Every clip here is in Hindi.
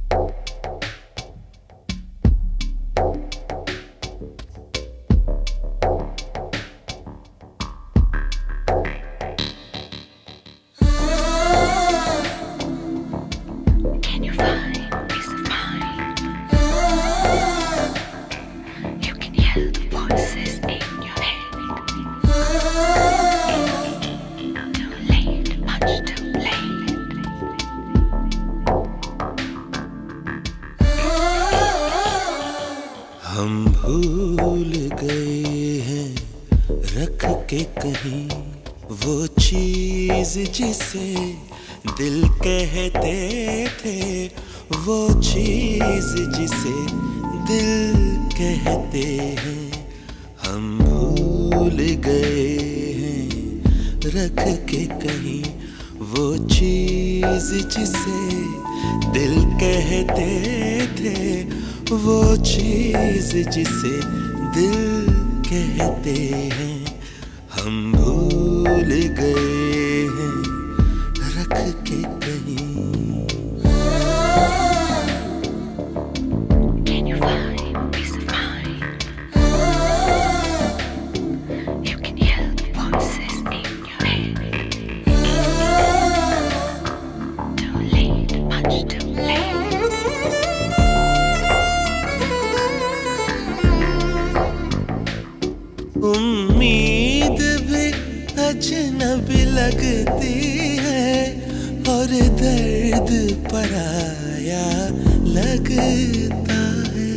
हम भूल गए हैं रख के कहीं वो चीज जिसे दिल कहते थे, वो चीज जिसे दिल कहते हैं। हम भूल गए हैं रख के कहीं वो चीज जिसे दिल कहते थे, वो चीज जिसे दिल कहते हैं। हम भूल गए हैं रख के कहीं। उम्मीद भी अजनबी लगती है और दर्द पराया लगता है।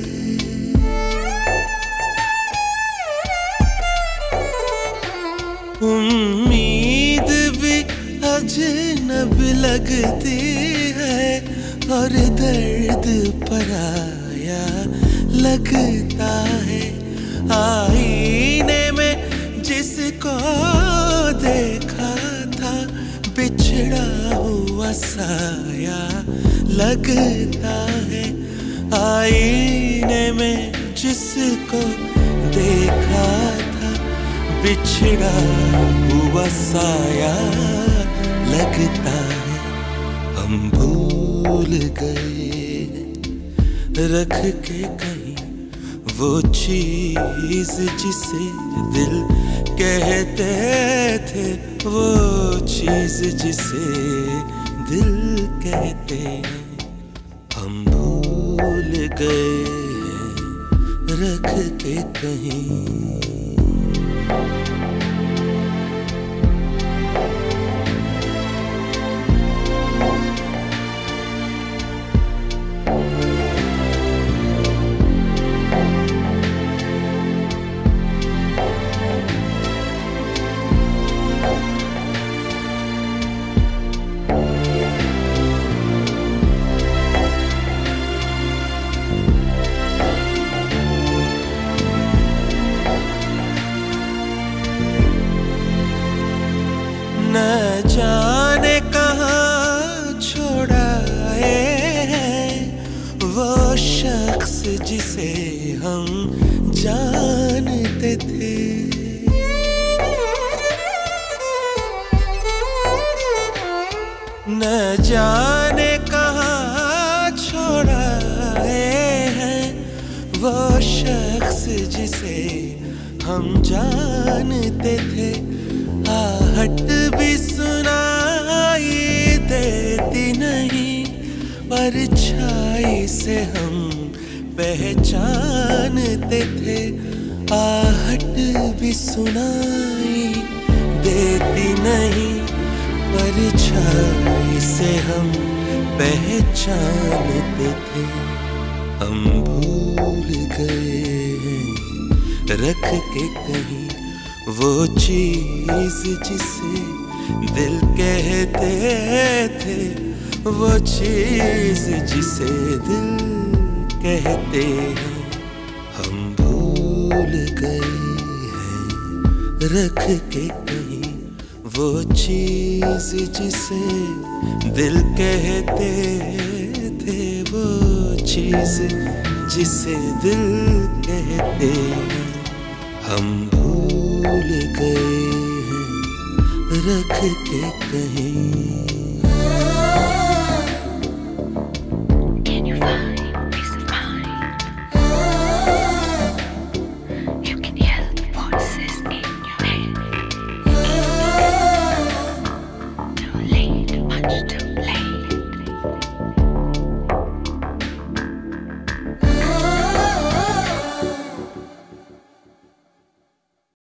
उम्मीद भी अजनबी लगती है और दर्द पराया लगता है। आईने में जिसको देखा था बिछड़ा हुआ साया लगता है। आईने में जिसको देखा था बिछड़ा हुआ साया लगता है। हम भूल गए रख के कहीं वो चीज जिसे दिल कहते थे, वो चीज जिसे दिल कहते हैं। हम भूल गए रख के कहीं। न जाने कहाँ छोड़ाए हैं वो शख्स जिसे हम जानते थे। न जाने कहाँ छोड़ाए हैं वो शख्स जिसे हम जानते थे। आहट भी सुनाई देती नहीं, परछाई से हम पहचानते थे। आहट भी सुनाई देती नहीं, परछाई से हम पहचानते थे। हम भूल गए रख के कहीं वो चीज जिसे दिल कहते थे, वो चीज जिसे दिल कहते हैं। हम भूल गए हैं रख के कहीं वो चीज जिसे दिल कहते थे, वो चीज जिसे दिल कहते हैं। हम भूल गए हैं रख के कहीं।